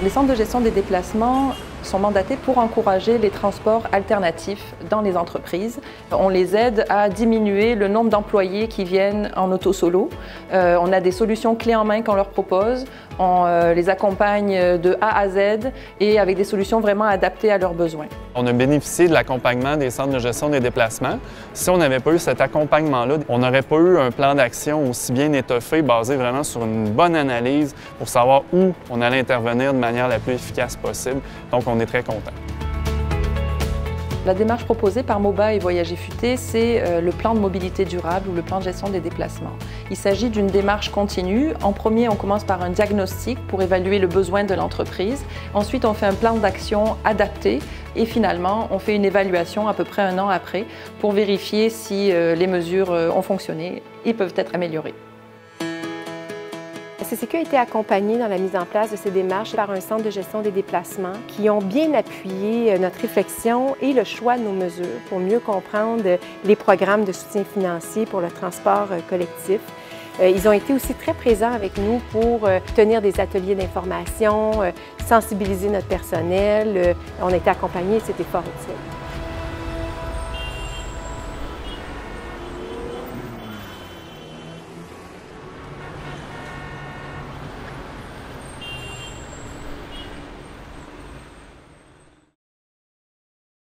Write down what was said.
Les centres de gestion des déplacements sont mandatés pour encourager les transports alternatifs dans les entreprises. On les aide à diminuer le nombre d'employés qui viennent en auto-solo. On a des solutions clés en main qu'on leur propose. On les accompagne de A à Z et avec des solutions vraiment adaptées à leurs besoins. On a bénéficié de l'accompagnement des centres de gestion des déplacements. Si on n'avait pas eu cet accompagnement-là, on n'aurait pas eu un plan d'action aussi bien étoffé, basé vraiment sur une bonne analyse pour savoir où on allait intervenir de manière la plus efficace possible. Donc, on est très contents. La démarche proposée par MOBA et Voyager Futé, c'est le plan de mobilité durable ou le plan de gestion des déplacements. Il s'agit d'une démarche continue. En premier, on commence par un diagnostic pour évaluer le besoin de l'entreprise. Ensuite, on fait un plan d'action adapté et finalement, on fait une évaluation à peu près un an après pour vérifier si les mesures ont fonctionné et peuvent être améliorées. CCQ a été accompagné dans la mise en place de ces démarches par un centre de gestion des déplacements qui ont bien appuyé notre réflexion et le choix de nos mesures pour mieux comprendre les programmes de soutien financier pour le transport collectif. Ils ont été aussi très présents avec nous pour tenir des ateliers d'information, sensibiliser notre personnel. On a été accompagnés et c'était fort utile.